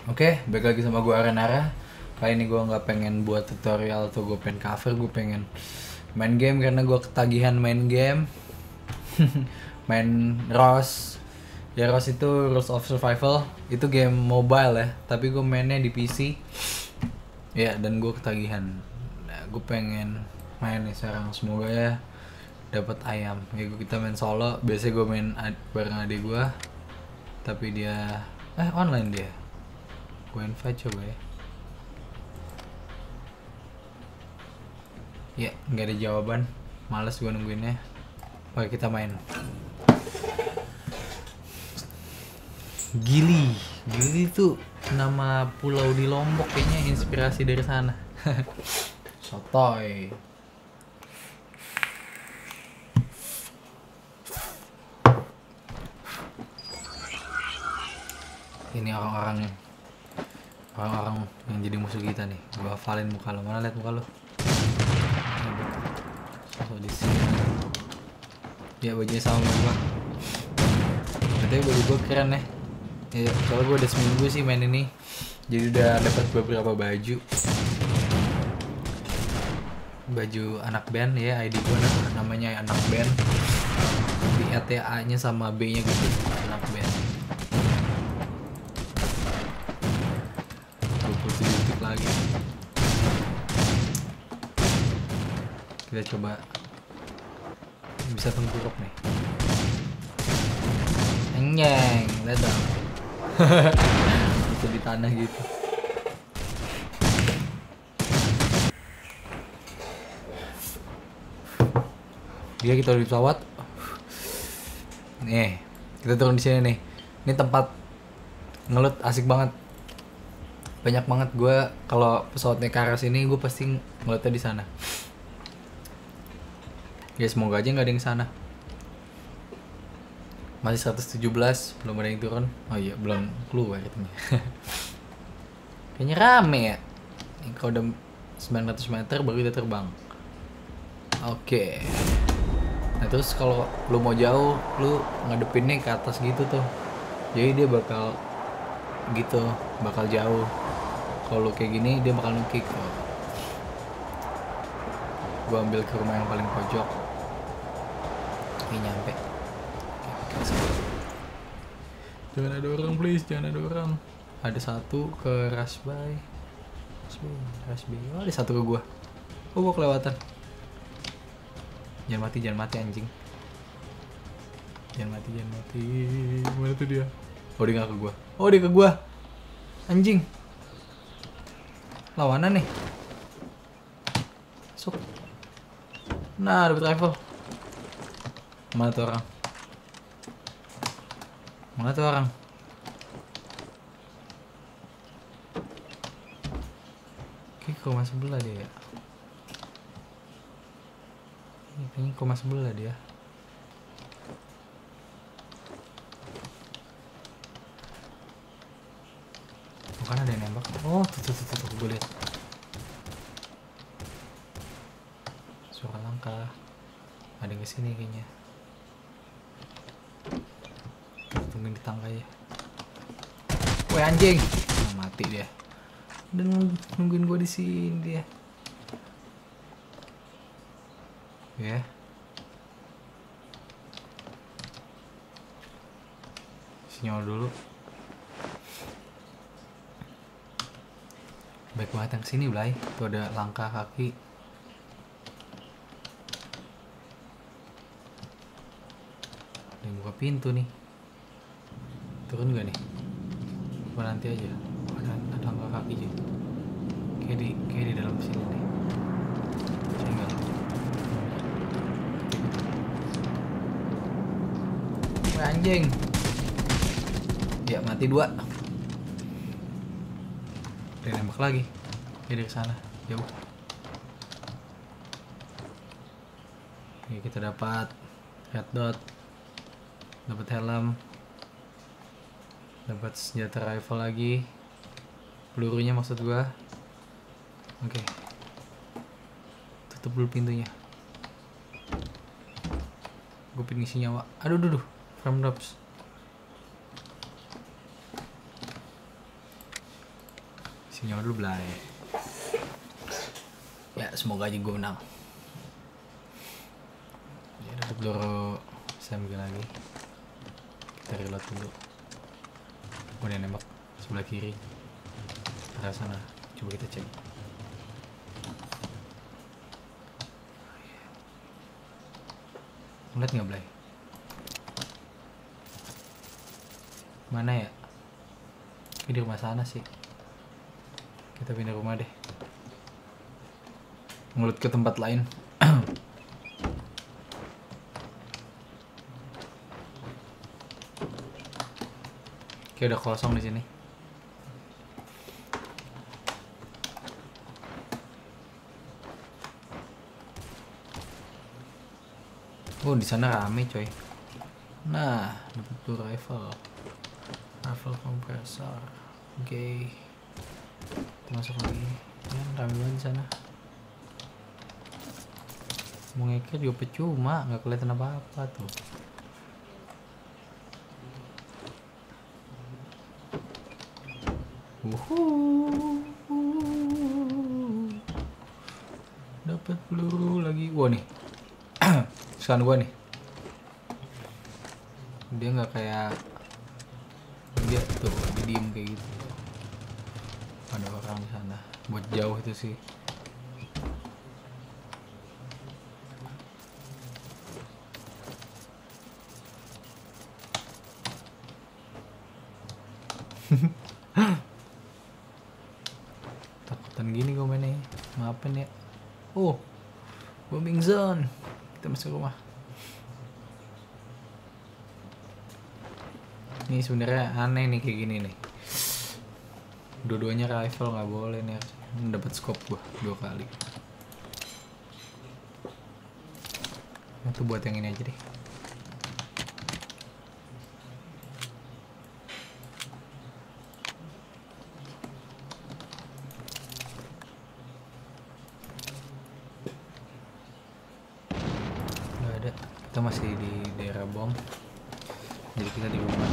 Oke, balik lagi sama gue Arenara. Kali ini gue nggak pengen buat tutorial atau gue pengen cover, gue pengen main game karena gue ketagihan main game. Main ROS. Ya ROS itu Rules of Survival, itu game mobile ya, tapi gue mainnya di PC. Ya, dan gue ketagihan. Nah, gue pengen main nih sekarang, semoga ya dapat ayam. Ya kita main solo, biasanya gue main bareng adik gue, tapi dia online dia. Gue invite coba ya. Ya, nggak ada jawaban. Males gue nungguinnya. Oke, kita main. Gili. Gili itu nama pulau di Lombok, kayaknya inspirasi dari sana. Sotoy. Ini orang-orang yang jadi musuh kita nih. Gue hafalin muka lo. Mana lihat muka lo? Sosok di sini. Ya, bajunya sama gue. Tapi baju gue keren ya. Ya, soalnya gue udah seminggu sih main ini, jadi udah dapat beberapa baju anak band ya. ID gue namanya anak band, di ATA nya sama B nya gitu, anak band. 27 detik lagi, kita coba bisa tengkurap nih. Enggeng, lihat dong. Bisa di tanah gitu. Dia kita di pesawat. Nih, kita turun di sini nih. Ini tempat ngelut asik banget. Banyak banget gue kalau pesawatnya ke arah sini, gue pasti ngelutnya di sana. Ya semoga aja nggak ada yang sana. Masih 117, belum ada yang turun. Oh iya, belum keluar katanya. Kayaknya rame ya. Ini kalau udah 900 meter baru kita terbang. Oke. Nah terus kalau lu mau jauh, lu ngadepinnya ke atas gitu tuh. Jadi dia bakal gitu, bakal jauh. Kalau lu kayak gini, dia bakal nge-kick. Gua ambil ke rumah yang paling pojok. Ini nyampe. Jangan ada orang please, jangan ada orang. Ada satu ke Rasbay. Oh, ada satu ke gua. Oh, gua kelewatan. Jangan mati anjing. Jangan mati. Mana tuh dia? Oh, dia gak ke gua. Oh, dia ke gua. Anjing. Lawanan nih. Sok. Nah, dapet rifle. Mana tuh orang? Mana tuh orang? Oke, koma sebelah dia. Ini kayaknya koma sebelah dia. Bukan ada yang nembak. Oh, tuh, gue lihat. Suara langkah. Ada yang kesini kayaknya. Tungguin di tangga ya. Woi anjing, mati dia. Dan nungguin gue di sini dia. Ya. Sinyal dulu. Baik banget yang kesini Blay. Tuh ada langkah kaki. Ada yang buka pintu nih. Turun gak nih? Apa nanti aja? Ada langkah kaki aja. Kayak di dalam sini nih. Tinggal. Anjing. Ya mati 2. Dia nembak lagi. Dia dari sana. Jauh. Oke, kita dapat red dot. Dapat helm. Dapat senjata rifle lagi. Pelurunya maksud gua. Oke. Tutup dulu pintunya. Gue pengen ngisi nyawa. Aduh. Frame drops. Sinyal dulu belai. Ya semoga aja gue menang. Ya dapat peluru SMG lagi. Kita reload dulu. Udah nembak sebelah kiri. Arah sana. Coba kita cek. Ngeliat nggak belai? Mana ya? Ini di rumah sana sih. Kita pindah rumah deh. Ngelut ke tempat lain. Kayak udah kosong di sini. Oh, di sana rame coy. Nah, dapat tuh rifle kompresor. Oke. Kita masuk lagi. Ya, rame banget di sana. Mau ngeker juga percuma, nggak kelihatan apa-apa tuh. Dapat peluru lagi. Wah nih. Sekarang gua nih. Dia nggak kayak dia tuh, dia diem kayak gitu. Ada orang di sana. Buat jauh itu sih. Takutan gini gue mainnya. Maafin ya. Oh, bombing zone. Kita masuk rumah. Ini sebenarnya aneh nih kayak gini nih. Dua-duanya rifle nggak boleh nih. Dapat scope gua 2 kali. Itu buat yang ini aja deh. Nggak ada. Kita masih di daerah bom. Jadi kita di rumah.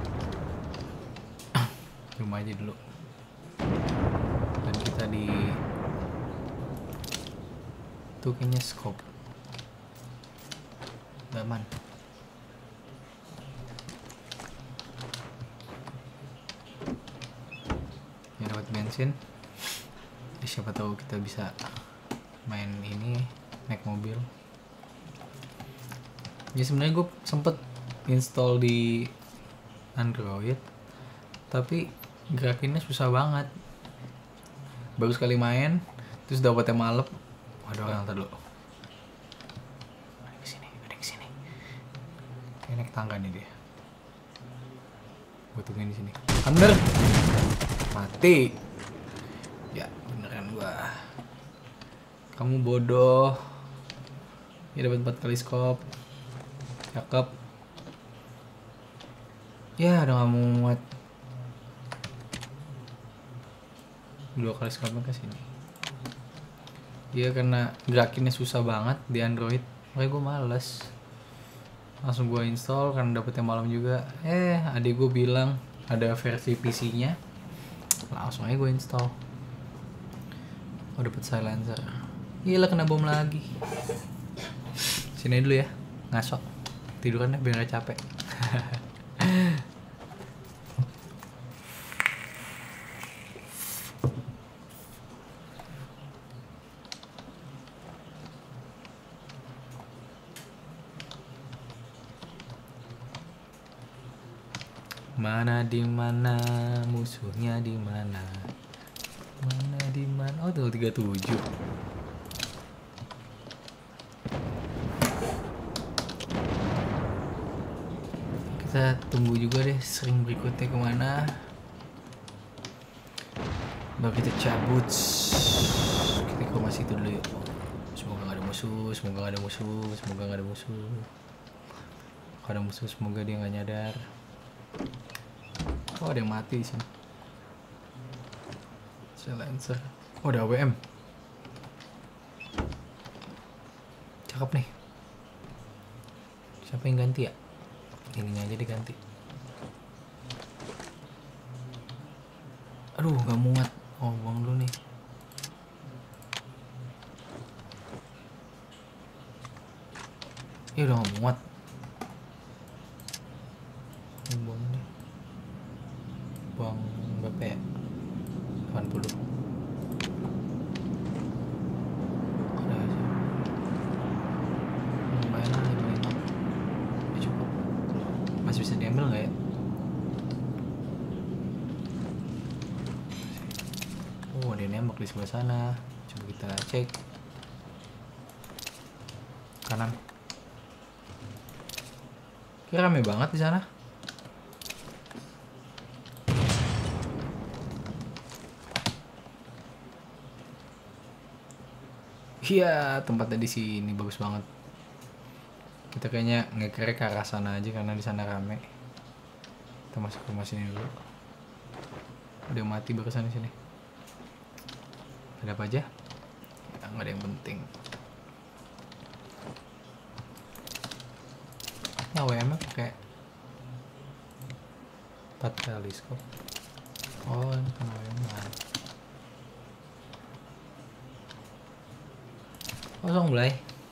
Rumah aja dulu. Dan kita di tuh kayaknya scope aman. Ya dapat bensin. Siapa tahu kita bisa main ini, naik mobil. Ya sebenarnya gue sempet install di Android, tapi gerakinnya susah banget. Baru sekali main, terus dapetnya malep. Ada orang tadi dulu. Ada yang kesini. Kayak naik tangga nih dia. Gue tungguin di sini. Bener. Mati. Ya beneran gua. Kamu bodoh. Ya dapat 4 kali scope. Cakep. Ya udah gak muat. 2 kali scope ke sini. Iya karena gerakinnya susah banget di Android, makanya gue males. Langsung gue install karena dapetnya malam juga. Adik gue bilang ada versi PC-nya, langsung aja gue install. Oh dapet silencer. Gila kena bom lagi. Sini dulu ya, ngasok. Tiduran deh biar gak capek. Mana di mana musuhnya di mana? Mana di mana? Oh, tinggal 37. Kita tunggu juga deh string berikutnya kemana. Baru kita cabut. Kita ke rumah situ dulu yuk. Semoga gak ada musuh. Kalau ada musuh semoga dia gak nyadar. Oh ada yang mati sini. Silencer. Oh ada AWM. Cakep nih. Siapa yang ganti ya? Ininya aja diganti. Aduh gak muat. Oh, buang dulu nih. Udah gak muat. Buang nih. Buang berapa ya? 80. Lumayan lah 55. Ya cukup. Masih bisa diambil gak ya? Oh, dia nembak di sebelah sana. Coba kita cek. Kanan. Kira rame banget di sana. Iya, tempatnya di sini bagus banget. Kita kayaknya ngekerek ke arah sana aja karena di sana rame. Kita masuk ke rumah sini dulu. Udah mati barusan di sini. Ada apa aja? Ya, nggak ada yang penting. Nah, WM pakai 4 teleskop. Oh, ini kan WM. Kosong belai.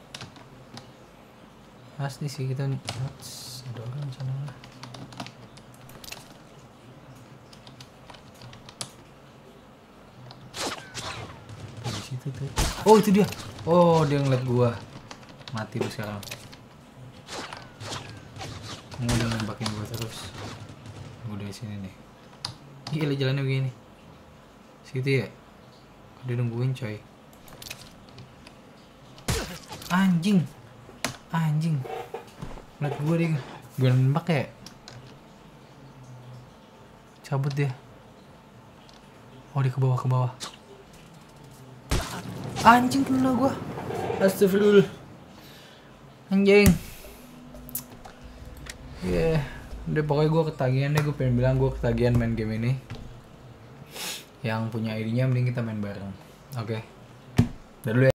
Asli sih kita ada orang sana. Di situ tuh. Oh, itu dia. Oh, dia ngeliat gua. Mati lu sekarang. Kamu udah nembakin gua terus. Gua dari sini nih. Gila jalannya begini. Situ ya. Dia nungguin coy. Anjing. Ngeliat gue deh. Gue nembak ya. Cabut dia. Oh, dia ke bawah. Anjing, kena gue. Astagfirullah. Anjing. Ya, udah pokoknya gue ketagihan deh. Gue pengen bilang gue ketagihan main game ini. Yang punya ID-nya mending kita main bareng. Oke. Udah dulu ya.